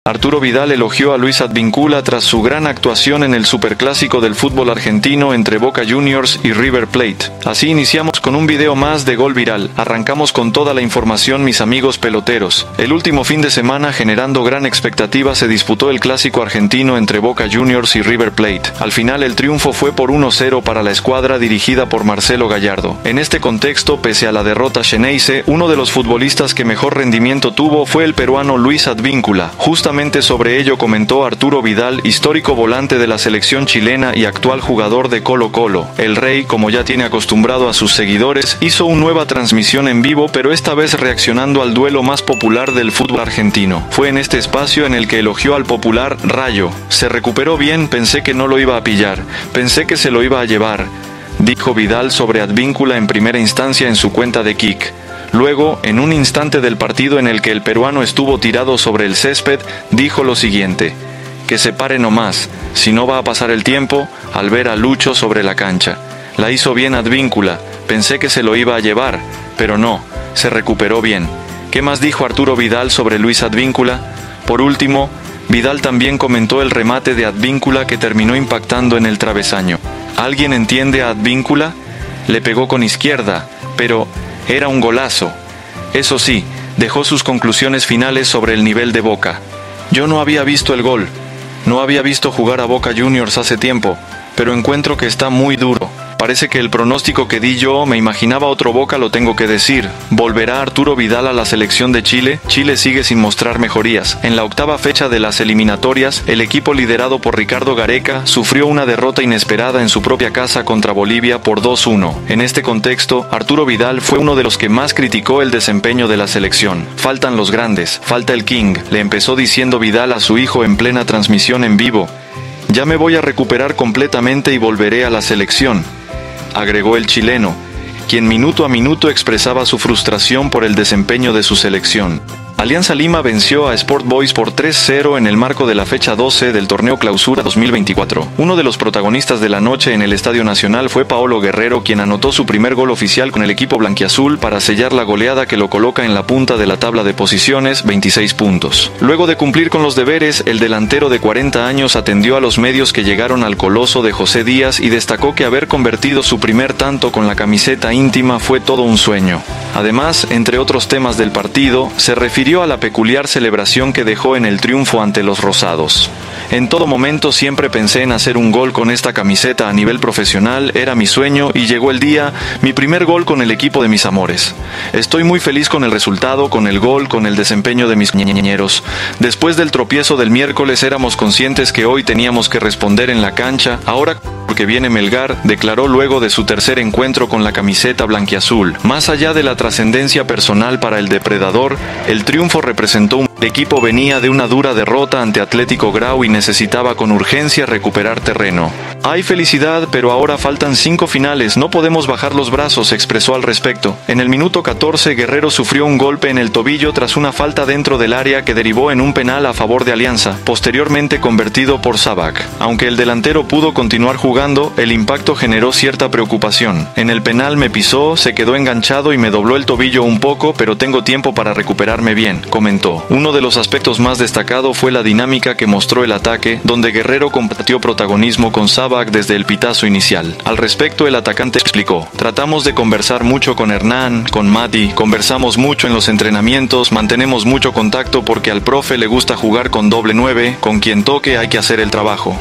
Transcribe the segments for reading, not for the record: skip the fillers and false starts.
Arturo Vidal elogió a Luis Advíncula tras su gran actuación en el superclásico del fútbol argentino entre Boca Juniors y River Plate. Así iniciamos con un video más de Gol Viral. Arrancamos con toda la información, mis amigos peloteros. El último fin de semana, generando gran expectativa, se disputó el clásico argentino entre Boca Juniors y River Plate. Al final el triunfo fue por 1-0 para la escuadra dirigida por Marcelo Gallardo. En este contexto, pese a la derrota xeneize, uno de los futbolistas que mejor rendimiento tuvo fue el peruano Luis Advíncula. Justamente sobre ello comentó Arturo Vidal, histórico volante de la selección chilena y actual jugador de Colo-Colo. El Rey, como ya tiene acostumbrado a sus seguidores, hizo una nueva transmisión en vivo, pero esta vez reaccionando al duelo más popular del fútbol argentino. Fue en este espacio en el que elogió al popular Rayo. Se recuperó bien, pensé que no lo iba a pillar, pensé que se lo iba a llevar, dijo Vidal sobre Advíncula en primera instancia en su cuenta de Kik. Luego, en un instante del partido en el que el peruano estuvo tirado sobre el césped, dijo lo siguiente: que se pare nomás, si no va a pasar el tiempo, al ver a Lucho sobre la cancha. La hizo bien Advíncula, pensé que se lo iba a llevar, pero no, se recuperó bien. ¿Qué más dijo Arturo Vidal sobre Luis Advíncula? Por último, Vidal también comentó el remate de Advíncula que terminó impactando en el travesaño. ¿Alguien entiende a Advíncula? Le pegó con izquierda, pero era un golazo. Eso sí, dejó sus conclusiones finales sobre el nivel de Boca. Yo no había visto el gol, no había visto jugar a Boca Juniors hace tiempo, pero encuentro que está muy duro. Parece que el pronóstico que di yo, me imaginaba otro Boca, lo tengo que decir. ¿Volverá Arturo Vidal a la selección de Chile? Chile sigue sin mostrar mejorías. En la octava fecha de las eliminatorias, el equipo liderado por Ricardo Gareca sufrió una derrota inesperada en su propia casa contra Bolivia por 2-1. En este contexto, Arturo Vidal fue uno de los que más criticó el desempeño de la selección. Faltan los grandes, falta el King, le empezó diciendo Vidal a su hijo en plena transmisión en vivo. Ya me voy a recuperar completamente y volveré a la selección, agregó el chileno, quien minuto a minuto expresaba su frustración por el desempeño de su selección. Alianza Lima venció a Sport Boys por 3-0 en el marco de la fecha 12 del torneo Clausura 2024. Uno de los protagonistas de la noche en el Estadio Nacional fue Paolo Guerrero, quien anotó su primer gol oficial con el equipo blanquiazul para sellar la goleada que lo coloca en la punta de la tabla de posiciones, 26 puntos. Luego de cumplir con los deberes, el delantero de 40 años atendió a los medios que llegaron al coloso de José Díaz y destacó que haber convertido su primer tanto con la camiseta íntima fue todo un sueño. Además, entre otros temas del partido, se refirió a la peculiar celebración que dejó en el triunfo ante los rosados. En todo momento siempre pensé en hacer un gol con esta camiseta a nivel profesional, era mi sueño y llegó el día, mi primer gol con el equipo de mis amores. Estoy muy feliz con el resultado, con el gol, con el desempeño de mis ñeñeros. Después del tropiezo del miércoles éramos conscientes que hoy teníamos que responder en la cancha, ahora porque viene Melgar, declaró luego de su tercer encuentro con la camiseta blanquiazul. Más allá de la trascendencia personal para el depredador, el triunfo representó un... El equipo venía de una dura derrota ante Atlético Grau y necesitaba con urgencia recuperar terreno. Hay felicidad, pero ahora faltan 5 finales, no podemos bajar los brazos, expresó al respecto. En el minuto 14, Guerrero sufrió un golpe en el tobillo tras una falta dentro del área que derivó en un penal a favor de Alianza, posteriormente convertido por Sabac. Aunque el delantero pudo continuar jugando, el impacto generó cierta preocupación. En el penal me pisó, se quedó enganchado y me dobló el tobillo un poco, pero tengo tiempo para recuperarme bien, comentó. Uno de los aspectos más destacados fue la dinámica que mostró el ataque, donde Guerrero compartió protagonismo con Sabac desde el pitazo inicial. Al respecto, el atacante explicó: tratamos de conversar mucho con Hernán, con Mati, conversamos mucho en los entrenamientos, mantenemos mucho contacto porque al profe le gusta jugar con doble 9, con quien toque hay que hacer el trabajo.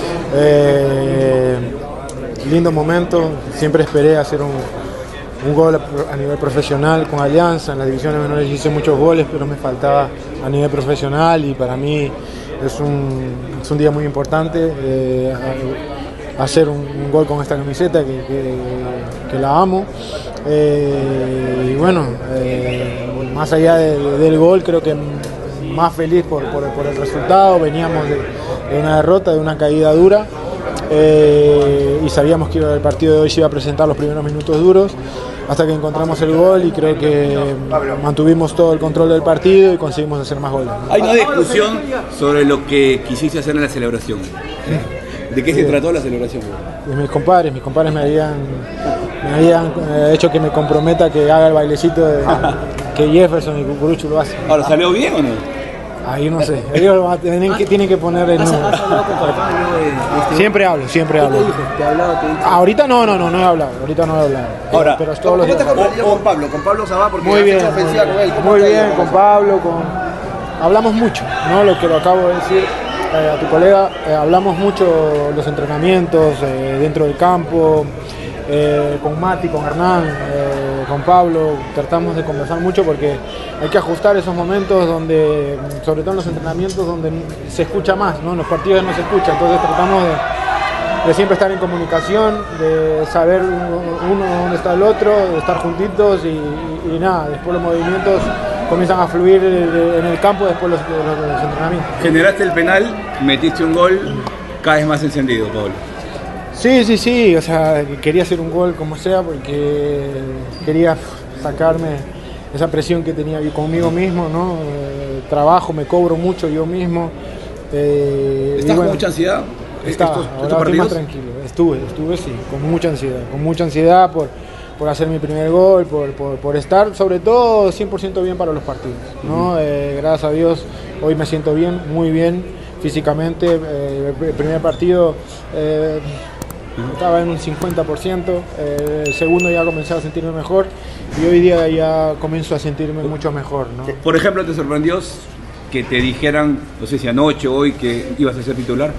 Lindo momento, siempre esperé hacer un gol a nivel profesional con Alianza. En las divisiones menores hice muchos goles, pero me faltaba a nivel profesional y para mí es un día muy importante hacer un gol con esta camiseta que la amo. Y bueno, más allá del gol, creo que más feliz por el resultado. Veníamos de una derrota, de una caída dura. Y sabíamos que el partido de hoy se iba a presentar los primeros minutos duros hasta que encontramos el gol y creo que mantuvimos todo el control del partido y conseguimos hacer más goles. Hay una discusión sobre lo que quisiste hacer en la celebración. ¿De qué se trató la celebración? Mis compadres me habían hecho que me comprometa que haga el bailecito que Jefferson y Cucurucho lo hacen. Ahora, ¿salió bien o no? Ahí no sé, ellos tienen que poner el número. ¿Has hablado con Pablo? Siempre hablo. ¿Qué te dijo? ¿Te ha hablado? ¿Te ha dicho? Ahorita no he hablado, Ahora, pero es todos los días. Con Pablo? Con Pablo Sabá, porque Muy bien, ofensiva con él. muy bien, con Pablo, hablamos mucho, ¿no? Lo que lo acabo de decir a tu colega, hablamos mucho los entrenamientos dentro del campo, con Mati, con Hernán, con Pablo, tratamos de conversar mucho porque hay que ajustar esos momentos donde, sobre todo en los entrenamientos, donde se escucha más, ¿no? En los partidos no se escucha, entonces tratamos de siempre estar en comunicación, de saber uno dónde está el otro, de estar juntitos y nada, después los movimientos comienzan a fluir en el campo después los entrenamientos. Generaste el penal, metiste un gol, caes más encendido, Pablo. Sí, o sea, quería hacer un gol como sea porque quería sacarme esa presión que tenía conmigo mismo, ¿no? Trabajo, me cobro mucho yo mismo. ¿Estás con mucha ansiedad? Estaba, ahora estoy más tranquilo. Estuve sí, con mucha ansiedad por hacer mi primer gol, por estar sobre todo 100% bien para los partidos, ¿no? Gracias a Dios hoy me siento bien, muy bien físicamente. El primer partido estaba en un 50%, el segundo ya comencé a sentirme mejor y hoy día ya comienzo a sentirme mucho mejor, ¿no? Por ejemplo, ¿te sorprendió que te dijeran, no sé si anoche o hoy, que ibas a ser titular?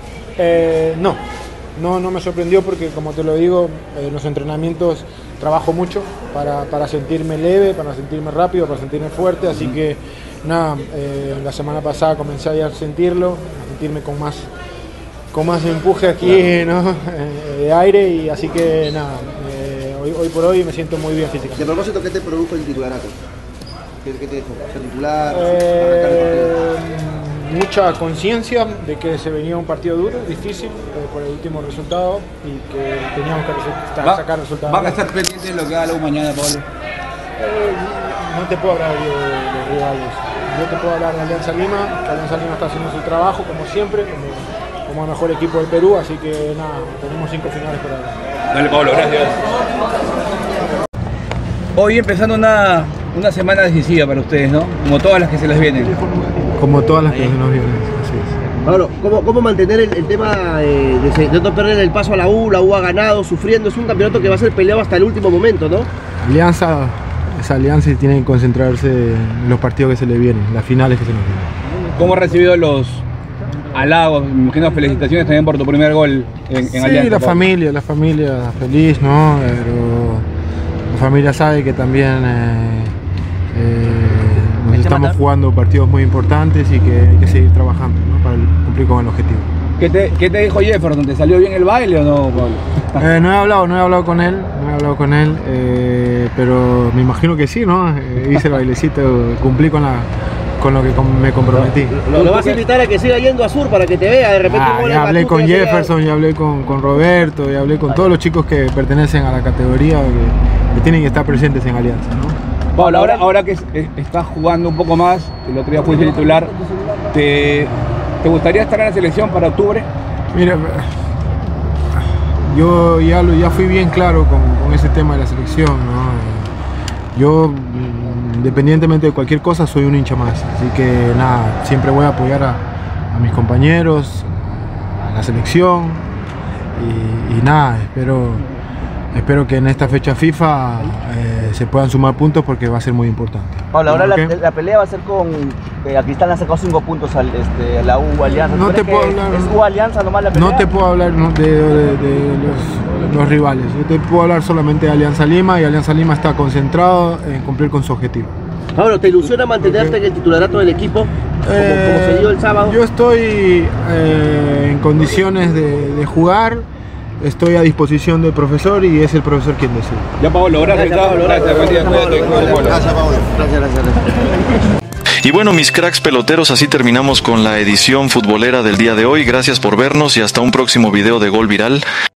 No me sorprendió porque, como te lo digo, en los entrenamientos trabajo mucho para sentirme leve, para sentirme rápido, para sentirme fuerte, así que nada, la semana pasada comencé a sentirlo, a sentirme con más empuje aquí, ¿no? De aire, y así que nada, hoy por hoy me siento muy bien físicamente. De propósito, ¿qué te produjo el titularato? ¿Qué te dejó? ¿Ser titular? Mucha conciencia de que se venía un partido duro, difícil, por el último resultado y que teníamos que sacar resultados. ¿Van a estar pendientes de lo que haga la U mañana, Pablo? No te puedo hablar yo de los rivales. Yo te puedo hablar de Alianza Lima, que Alianza Lima está haciendo su trabajo como siempre, como el mejor equipo del Perú, así que nada, tenemos 5 finales por ahora. Dale, Pablo, gracias. Hoy empezando una semana decisiva para ustedes, ¿no? Como todas las que se les vienen. Como todas las que se nos vienen, así es. Pablo, ¿cómo mantener el tema de no perder el paso a la U? La U ha ganado, sufriendo, es un campeonato que va a ser peleado hasta el último momento, ¿no? Esa alianza tiene que concentrarse en los partidos que se le vienen, las finales que se nos vienen. ¿Cómo has recibido los halagos? Me imagino felicitaciones también por tu primer gol en Alianza. Sí, la familia feliz, ¿no? Pero la familia sabe que también nos estamos jugando partidos muy importantes y que hay que seguir trabajando, ¿no? Para cumplir con el objetivo. ¿Qué te dijo Jefferson? ¿Te salió bien el baile o no, Pablo? No he hablado con él, pero me imagino que sí, ¿no? Hice el bailecito, cumplí con lo que me comprometí. ¿Lo vas a invitar a que siga yendo a Sur para que te vea de repente? Ya hablé con Jefferson, ya hablé con Roberto, ya hablé con todos los chicos que pertenecen a la categoría que tienen que estar presentes en Alianza, ¿no? Pablo, ahora que estás jugando un poco más, el otro día fuiste titular, ¿te gustaría estar en la selección para octubre? Mira, yo ya fui bien claro con ese tema de la selección, ¿no? Yo, independientemente de cualquier cosa, soy un hincha más, así que nada, siempre voy a apoyar a mis compañeros, a la selección y nada, espero que en esta fecha FIFA se puedan sumar puntos porque va a ser muy importante. Pablo, ahora la pelea va a ser con Cristal, le ha sacado 5 puntos a la U Alianza. No te puedo hablar. ¿Es U Alianza nomás la pelea? No te puedo hablar de los rivales. Yo te puedo hablar solamente de Alianza Lima y Alianza Lima está concentrado en cumplir con su objetivo. Pablo, ¿te ilusiona mantenerte en el titularato del equipo como se dio el sábado? Yo estoy en condiciones de jugar. Estoy a disposición del profesor y es el profesor quien decide. Ya, Pablo, gracias. Gracias, buen día. Gracias, Pablo. Gracias. Y bueno, mis cracks peloteros, así terminamos con la edición futbolera del día de hoy. Gracias por vernos y hasta un próximo video de Gol Viral.